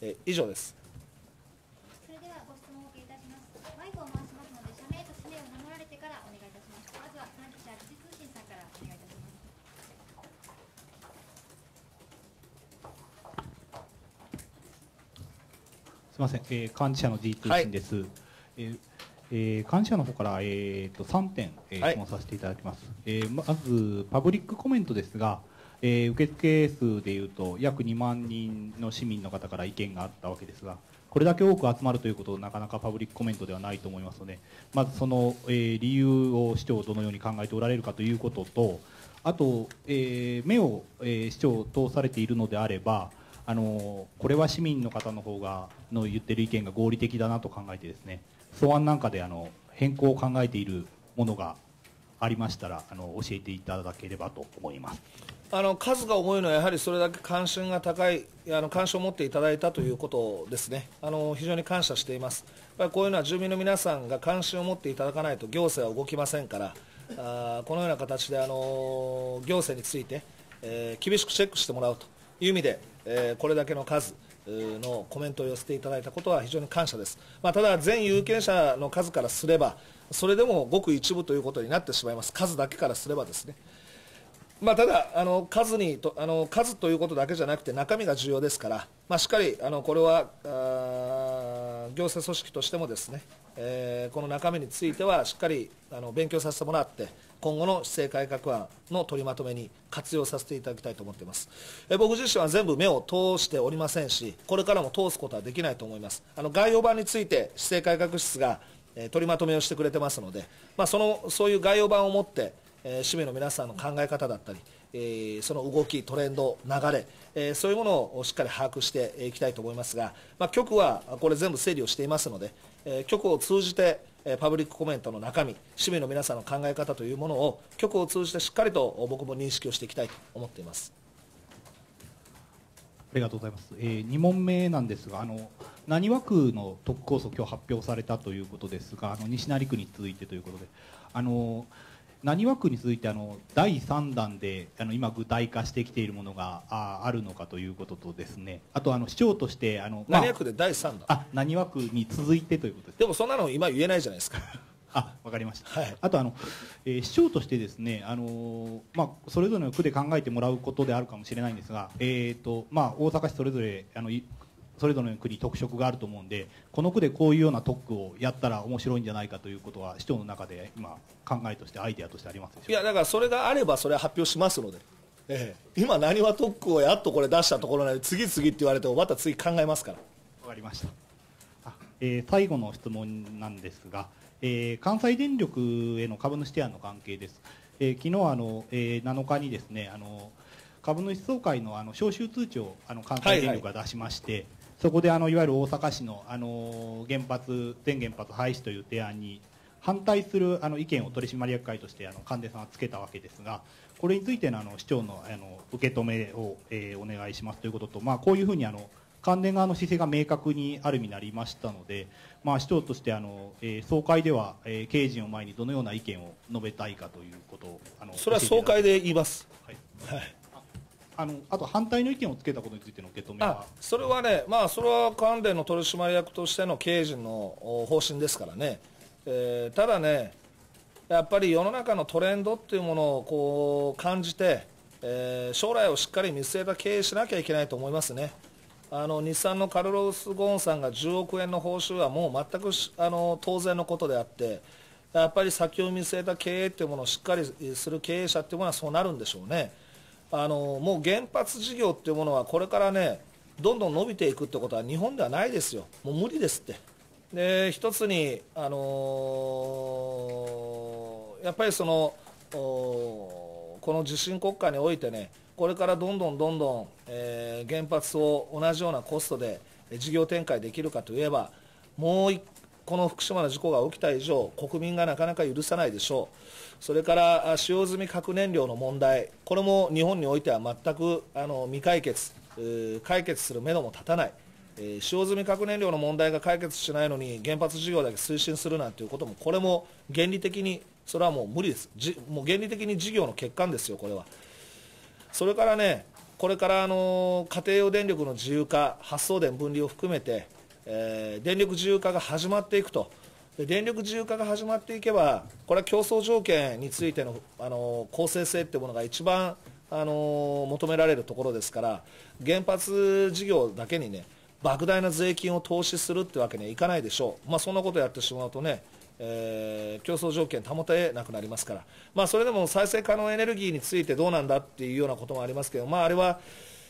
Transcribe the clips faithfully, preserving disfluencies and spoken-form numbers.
えー、以上です。 それではご質問をお受けいたします。マイクを回しますので、社名と氏名を名乗られてからお願いいたします。まずは関係者時事通信さんからお願いいたします。 すみません、えー、幹事社の G 通信です。はい、えーえー、幹事社の方から、えー、とさんてん、えー、質問させていただきます。はい、えー、まず、パブリックコメントですが、えー、受付数でいうと、約にまんにんの市民の方から意見があったわけですが、これだけ多く集まるということは、なかなかパブリックコメントではないと思いますので、まずその、えー、理由を市長、どのように考えておられるかということと、あと、えー、目を、えー、市長、通されているのであれば、あのこれは市民の方の方がの言ってる意見が合理的だなと考えてですね、草案なんかであの変更を考えているものがありましたら、あの教えていただければと思います。 あの数が多いのはやはりそれだけ関心が高い、あの関心を持っていただいたということですね。あの非常に感謝しています。やっぱりこういうのは住民の皆さんが関心を持っていただかないと行政は動きませんから、あこのような形であの行政について、えー、厳しくチェックしてもらうという意味で、えー、これだけの数のコメントを寄せていただいたことは非常に感謝です。まあ、ただ、全有権者の数からすれば、それでもごく一部ということになってしまいます、数だけからすればですね。まあ、ただあの数にとあの、数ということだけじゃなくて、中身が重要ですから、まあ、しっかりあのこれはあ行政組織としてもですね、えー、この中身についてはしっかりあの勉強させてもらって、今後の市政改革案の取りまとめに活用させていただきたいと思っています。え僕自身は全部目を通しておりませんし、これからも通すことはできないと思います。あの概要版について市政改革室が、えー、取りまとめをしてくれてますので、まあ、そのそういう概要版を持って、えー、市民の皆さんの考え方だったり、えー、その動き、トレンド、流れ、えー、そういうものをしっかり把握していきたいと思いますが、まあ、局はこれ全部整理をしていますので、えー、局を通じてパブリックコメントの中身、市民の皆さんの考え方というものを局を通じてしっかりと僕も認識をしていきたいと思っています。 ありがとうございます。えー、に問目なんですが、あの浪速区の特区構想、今日発表されたということですが、あの西成区に続いてということで、あの浪速区に続いてあのだいさん弾であの今、具体化してきているものが あ, あるのかということとですね、あとあの市長としてあの、 まあ、浪速区でだいさん弾、 あ浪速区に続いてということです。 でもそんなの今言えないじゃないですか。 あ、わかりました。 はい、あとあの、えー、市長としてですね、あのーまあ、それぞれの区で考えてもらうことであるかもしれないんですが、えーとまあ、大阪市それぞれあのそれぞれの区に特色があると思うんで、この区でこういうような特区をやったら面白いんじゃないかということは市長の中で今考えとしてアイデアとしてありますでしょうか。 いやだからそれがあればそれは発表しますので、ええ、今浪速特区をやっとこれ出したところなので次々って言われてもまた次考えますから。 わかりました。あ、えー、最後の質問なんですが、えー、関西電力への株主提案の関係です。えー、昨日あの、えー、なのかにですね、あの株主総会のあの招集通知をあの関西電力が出しまして、はいはい、そこであのいわゆる大阪市のあの原発全原発廃止という提案に反対するあの意見を取締役会としてあの関電さんはつけたわけですが、これについてのあの市長のあの受け止めを、えー、お願いしますということと、まあ、こういうふうにあの関電側の姿勢が明確にある意味になりましたので、まあ、市長としてあの、えー、総会では、えー、経営陣を前にどのような意見を述べたいかということをあのそれは総会で言います。はい、はい、 あのあと反対の意見をつけたことについての受け止めは。 あそれはね、まあ、それは関電の取締役としての経営陣の方針ですからね、えー、ただね、やっぱり世の中のトレンドっていうものをこう感じて、えー、将来をしっかり見据えた経営しなきゃいけないと思いますね。あの日産のカルロス・ゴーンさんがじゅうおくえんの報酬はもう全くあの当然のことであって、やっぱり先を見据えた経営というものをしっかりする経営者というものはそうなるんでしょうね。あのもう原発事業というものはこれからねどんどん伸びていくということは日本ではないですよ。もう無理ですって。で一つに、あのー、やっぱりそのこの地震国家においてね、これからどんどんどんどん、えー、原発を同じようなコストで事業展開できるかといえば、もうこの福島の事故が起きた以上国民がなかなか許さないでしょう。それから使用済み核燃料の問題、これも日本においては全くあの未解決、解決するめども立たない、えー、使用済み核燃料の問題が解決しないのに原発事業だけ推進するなんていうことも、これも原理的にそれはもう無理です。じもう原理的に事業の欠陥ですよ、これは。それからね、 これからあの家庭用電力の自由化、発送電分離を含めて、えー電力自由化が始まっていくと。で電力自由化が始まっていけば、これは競争条件についての、あの公正性というものが一番、あの求められるところですから、原発事業だけにね、莫大な税金を投資するってわけにはいかないでしょう、まあ、そんなことをやってしまうとね、えー競争条件保てなくなりますから、まあ、それでも再生可能エネルギーについてどうなんだっていうようなこともありますけど、まあ、あれは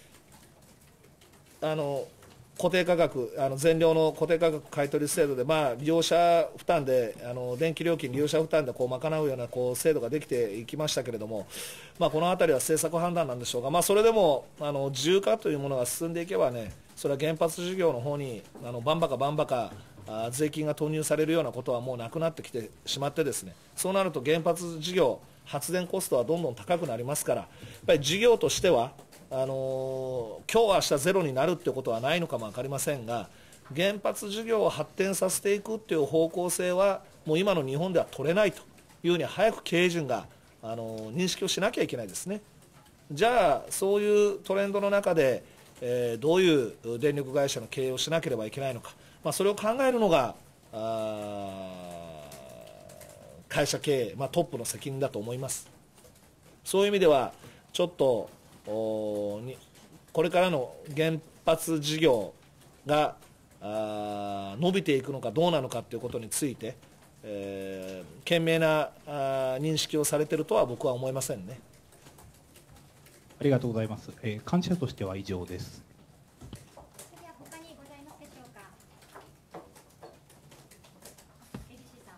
あの固定価格、あの全量の固定価格買取制度で、まあ、利用者負担で、あの電気料金、利用者負担でこう賄うようなこう制度ができていきましたけれども、まあ、このあたりは政策判断なんでしょうが、まあ、それでもあの自由化というものが進んでいけばね、それは原発事業の方にあのバンバカバンバカあ税金が投入されるようなことはもうなくなってきてしまってですね、そうなると原発事業、発電コストはどんどん高くなりますから、やっぱり事業としては、あのー、今日明日ゼロになるということはないのかも分かりませんが、原発事業を発展させていくという方向性は、もう今の日本では取れないというふうに、早く経営陣が、あのー、認識をしなきゃいけないですね。じゃあ、そういうトレンドの中で、えー、どういう電力会社の経営をしなければいけないのか、まあ、それを考えるのが、あ会社経営、まあ、トップの責任だと思います。そういう意味では、ちょっとおにこれからの原発事業があ伸びていくのかどうなのかということについて、えー、賢明なあ認識をされているとは僕は思いませんね。 ありがとうございます。えー、幹事社としては以上です。 それでは他にございますでしょうか。エービーシー さ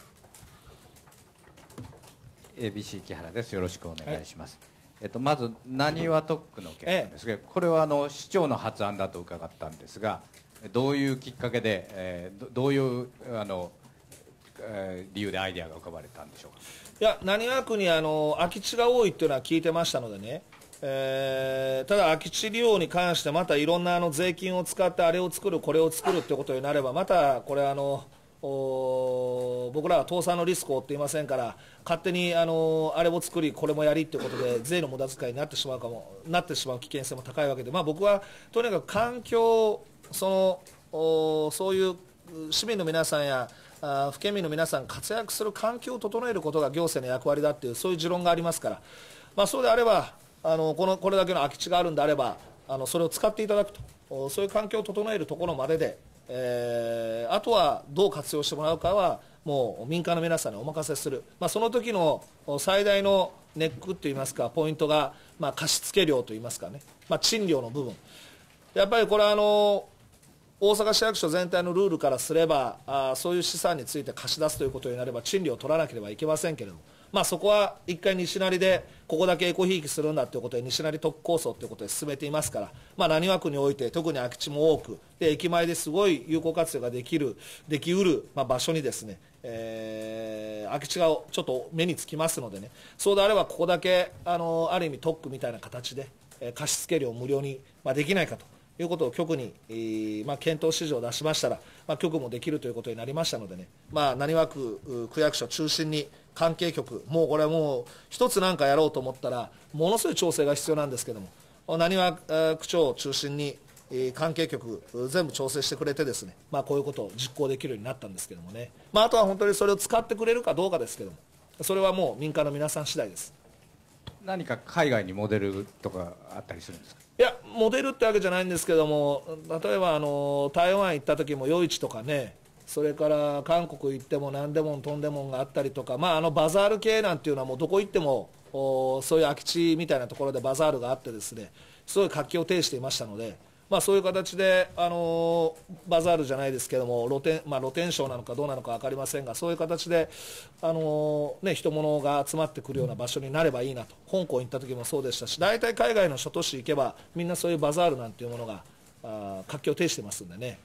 ん。 エービーシー 木原です。よろしくお願いします。はい、えっと、まずなにわ特区の件なんですけど、ええ、これはあの市長の発案だと伺ったんですが、どういうきっかけで、えー、ど, どういうあの、えー、理由でアイデアが浮かばれたんでしょうか。 いや、浪速区にあの空き地が多いというのは聞いてましたのでね、えー、ただ空き地利用に関してまたいろんなあの税金を使ってあれを作るこれを作るということになれば、またこれあのお僕らは倒産のリスクを負っていませんから、勝手にあのあれを作りこれもやりということで税の無駄遣いになってしまうかもなってしまう危険性も高いわけで、まあ、僕はとにかく環境、そのおそういう市民の皆さんやあ府県民の皆さんが活躍する環境を整えることが行政の役割だという、そういう持論がありますから、まあ、そうであればあの このこれだけの空き地があるんであれば、あのそれを使っていただくと、そういう環境を整えるところまでで、えー、あとはどう活用してもらうかはもう民間の皆さんにお任せする、まあ、その時の最大のネックといいますかポイントが、まあ、貸付料といいますかね、まあ、賃料の部分、やっぱりこれはあの大阪市役所全体のルールからすれば、あそういう資産について貸し出すということになれば賃料を取らなければいけませんけれども、まあ、そこは一回西成でここだけエコひいきするんだということで西成特区構想ということで進めていますから、まあ、浪速区において特に空き地も多くで駅前ですごい有効活用ができるできうる、まあ、場所にですね、えー、空き地がちょっと目につきますのでね、そうであればここだけあのある意味特区みたいな形で、えー、貸付料を無料に、まあ、できないかということを局に、えーまあ、検討指示を出しましたら、まあ、局もできるということになりましたのでね、まあ、浪速区区役所中心に関係局、もうこれはもう一つなんかやろうと思ったらものすごい調整が必要なんですけども、浪速区長を中心に、えー、関係局全部調整してくれてですね、まあ、こういうことを実行できるようになったんですけどもね、まあ、あとは本当にそれを使ってくれるかどうかですけども、それはもう民間の皆さん次第です。 何か海外にモデルとかあったりするんですか。 いや、モデルってわけじゃないんですけども、例えばあの台湾行った時も夜市とかね、それから韓国行っても何でも飛んでもんがあったりとか、まあ、あのバザール系なんていうのはもうどこ行ってもそういう空き地みたいなところでバザールがあってですね、すごい活気を呈していましたので、まあ、そういう形で、あのバザールじゃないですけども露天、まあ、露天商なのかどうなのか分かりませんが、そういう形で、あのね、人物が集まってくるような場所になればいいなと、香港行った時もそうでしたし、大体海外の諸都市行けばみんなそういうバザールなんていうものがあ活気を呈してますんでね。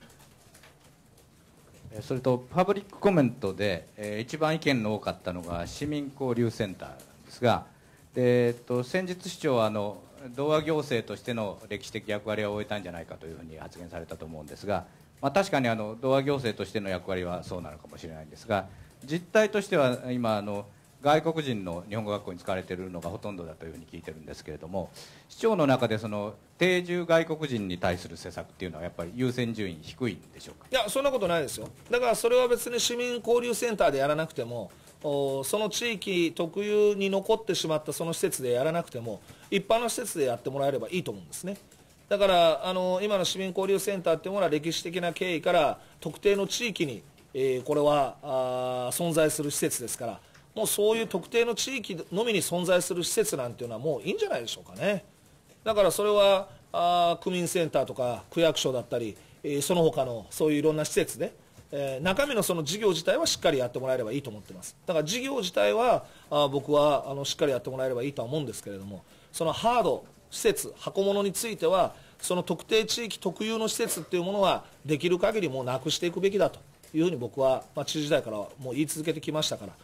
それとパブリックコメントで、えー、一番意見の多かったのが市民交流センターなんですが、で、えっと、先日市長はあの童話行政としての歴史的役割を終えたんじゃないかというふうに発言されたと思うんですが、まあ、確かにあの童話行政としての役割はそうなのかもしれないんですが、実態としては今あの外国人の日本語学校に使われているのがほとんどだというふうに聞いてるんですけれども、市長の中でその定住外国人に対する施策っていうのはやっぱり優先順位低いんでしょうか。 いや、そんなことないですよ。だからそれは別に市民交流センターでやらなくても、その地域特有に残ってしまったその施設でやらなくても、一般の施設でやってもらえればいいと思うんですね。だからあの今の市民交流センターというものは歴史的な経緯から特定の地域に、えー、これはあ存在する施設ですから、もうそういう特定の地域のみに存在する施設なんていうのはもういいんじゃないでしょうかね。だからそれはあ区民センターとか区役所だったり、えー、その他のそういういろんな施設で、えー、中身のその事業自体はしっかりやってもらえればいいと思っています。だから事業自体はあ僕はあのしっかりやってもらえればいいとは思うんですけれども、そのハード施設、箱物についてはその特定地域特有の施設っていうものはできる限りもうなくしていくべきだというふうに僕は、まあ、知事時代からもう言い続けてきましたから、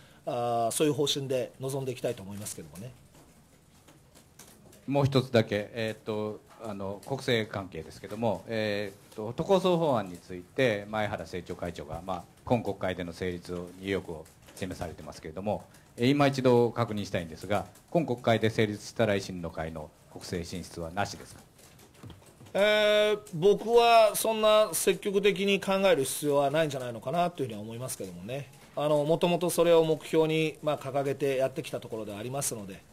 あそういう方針で臨んでいきたいと思いますけれどもね。 もう一つだけ、えー、とあの国政関係ですけれども、えー、と都構想法案について前原政調会長が、まあ、今国会での成立に意欲を示されてますけれども、えー、今一度確認したいんですが、今国会で成立したら維新の会の国政進出はなしですか。 えー、僕はそんな積極的に考える必要はないんじゃないのかなというふうには思いますけどもね。もともとそれを目標に、まあ、掲げてやってきたところでありますので、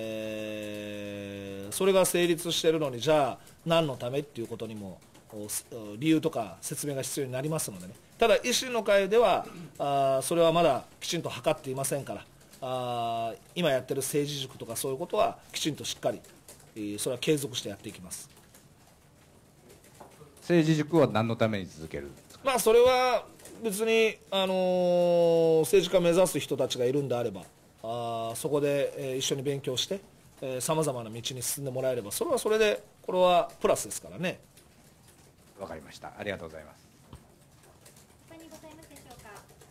えー、それが成立しているのに、じゃあ何のためっていうことにも理由とか説明が必要になりますのでね。ただ維新の会ではあそれはまだきちんと測っていませんから、あ今やってる政治塾とかそういうことはきちんとしっかり、えー、それは継続してやっていきます。 政治塾は何のために続けるんですか。 まあ、それは別に、あのー、政治家を目指す人たちがいるんであれば、あそこで、えー、一緒に勉強してさまざまな道に進んでもらえれば、それはそれでこれはプラスですからね。 わかりました。ありがとうございます。